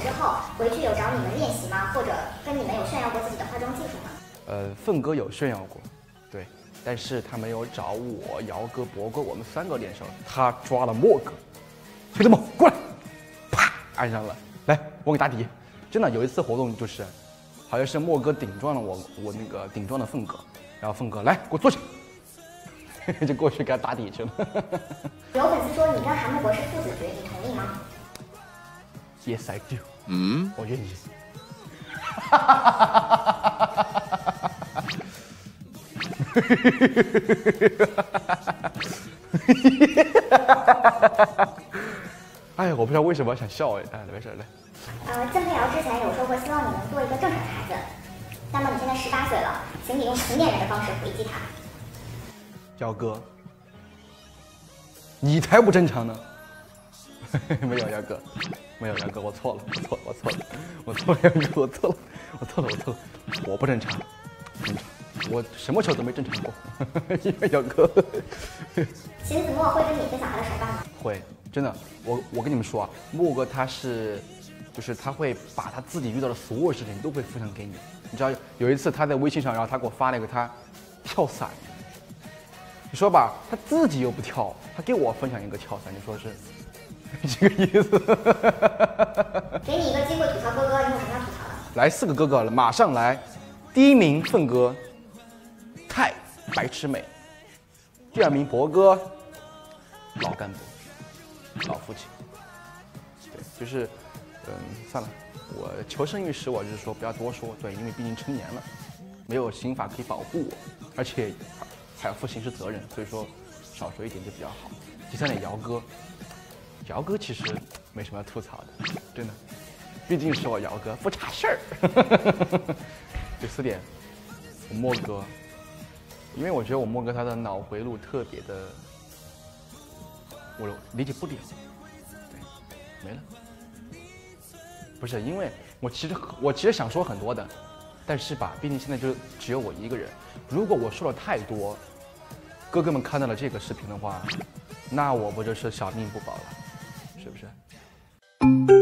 之后，回去有找你们练习吗？或者跟你们有炫耀过自己的化妆技术吗？ 凤哥有炫耀过，对，但是他没有找我、姚哥、博哥，我们3个练手，他抓了莫哥，兄弟们过来，啪按上了，来我给打底。真的有一次活动就是，好像是莫哥顶撞了我那个顶撞了凤哥，然后凤哥来给我坐下。就过去给他打底去了。 有粉丝说你跟韩木博士父子局，你同意吗 ？Yes, I do。我愿意。哎呀，我不知道为什么想笑哎，没事来。 郑佩瑶之前有说过，希望你能做一个正常的孩子。那么你现在18岁了，请你用成年人的方式回击他。 姚哥，你才不正常呢！没有姚哥，没有姚哥，我错了，姚哥，我错了，我不正常，我什么时候都没正常过，因为姚哥。 秦子墨会跟你分享他的手办吗？ 会，真的，我跟你们说啊，莫哥他就是他会把他自己遇到的所有事情都会分享给你。你知道有一次他在微信上，然后他给我发了一个他跳伞。你说吧，他自己又不跳，他给我分享一个跳伞，你说是这个意思？ 给你一个机会吐槽哥哥，你有什么要吐槽的？ 来4个哥哥了，马上来。第1名凤哥，太白痴美；第2名博哥，老干部，老父亲。对，就是，算了，我求生欲使我就是说不要多说，对，因为毕竟成年了，没有刑法可以保护我，而且。还要负刑事责任，所以说少说一点就比较好。第3点，姚哥其实没什么要吐槽的，真的，毕竟是我姚哥，不差事儿。第4点，我莫哥，因为我觉得我莫哥他的脑回路特别的，我理解不了，对，没了。不是，因为我其实想说很多的，但是吧，毕竟现在就只有我一个人，如果我说了太多。哥哥们看到了这个视频的话，那我不就是小命不保了，是不是？